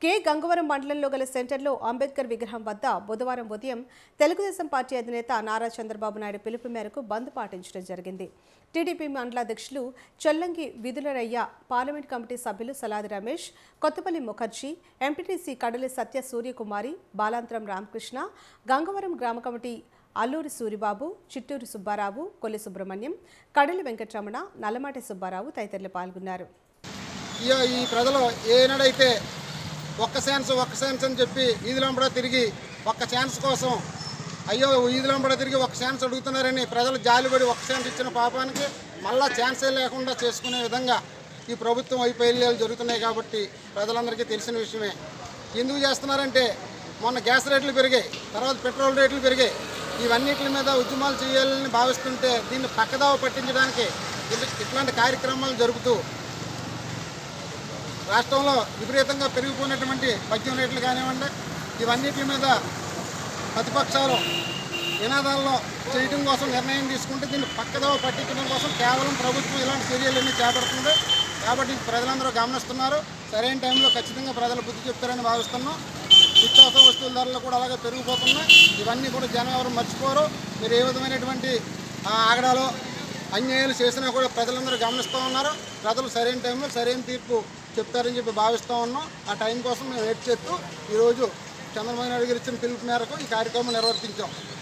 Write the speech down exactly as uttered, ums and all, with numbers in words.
కే గంగవరం మండలంలో గల సెంటర్లో అంబేద్కర్ విగ్రహం వద్ద బుధవారం ఉదయం తెలుగుదేశం పార్టీ అధినేత నారా చంద్రబాబు నాయుడు పిలుపు మేరకు బంద్ పాటించడం జరిగింది. టీడీపీ మండలాధ్యక్షులు చొల్లంగి విధులరయ్య, పార్లమెంట్ కమిటీ సభ్యులు సలాది రమేష్, కొత్తపల్లి ముఖర్జీ, ఎంపీటీసీ కడలి సత్య సూర్యకుమారి, బాలాంతరం రామకృష్ణ, గంగవరం గ్రామ కమిటీ అల్లూరి సూరిబాబు, చిట్టూరు సుబ్బారావు, కొల్లి సుబ్రహ్మణ్యం, కడలి వెంకటరమణ, నల్లమాటి సుబ్బారావు తదితరులు పాల్గొన్నారు. ఈ ప్రజలు ఏనాడైతే ఒక్క ఛాన్స్ ఒక్క ఛాన్స్ అని చెప్పి ఈదులంబడ తిరిగి ఒక్క ఛాన్స్ కోసం అయ్యో ఈదులంబడ తిరిగి ఒక్క ఛాన్స్ అడుగుతున్నారని ప్రజలు జాలిపడి ఒక్క ఛాన్స్ ఇచ్చిన పాపానికి మళ్ళా ఛాన్సే లేకుండా చేసుకునే విధంగా ఈ ప్రభుత్వం వైఫల్యాలు జరుగుతున్నాయి. కాబట్టి ప్రజలందరికీ తెలిసిన విషయమే. ఎందుకు చేస్తున్నారంటే మొన్న గ్యాస్ రేట్లు పెరిగాయి, తర్వాత పెట్రోల్ రేట్లు పెరిగాయి. ఇవన్నిటి మీద ఉద్యమాలు చేయాలని భావిస్తుంటే దీన్ని పక్కదావ పట్టించడానికి ఇట్లాంటి కార్యక్రమాలు జరుపుతూ రాష్ట్రంలో విపరీతంగా పెరిగిపోయినటువంటి మద్యం రేట్లు కానివ్వండి, ఇవన్నిటి మీద ప్రతిపక్షాలు నినాదాల్లో చేయడం కోసం నిర్ణయం తీసుకుంటే దీన్ని పక్కదో పట్టించడం కోసం కేవలం ప్రభుత్వం ఇలాంటి చర్యలన్నీ చేపడుతుంది. కాబట్టి ప్రజలందరూ గమనిస్తున్నారు. సరైన టైంలో ఖచ్చితంగా ప్రజలు బుద్ధి చెప్తారని భావిస్తున్నాం. నిత్యావసర వస్తువుల ధరలు కూడా అలాగే పెరిగిపోతున్నాయి. ఇవన్నీ కూడా జనం ఎవరు మర్చిపోరు. మీరు ఏ విధమైనటువంటి ఆగడాలు అన్యాయాలు చేసినా కూడా ప్రజలందరూ గమనిస్తూ ఉన్నారు. ప్రజలు సరైన టైంలో సరైన తీర్పు చెప్తారని చెప్పి భావిస్తూ ఉన్నాం. ఆ టైం కోసం మేము వెయిట్ చేస్తూ ఈరోజు చంద్రబాబు నాయుడు గారు ఇచ్చిన పిలుపు మేరకు ఈ కార్యక్రమం నిర్వర్తించాం.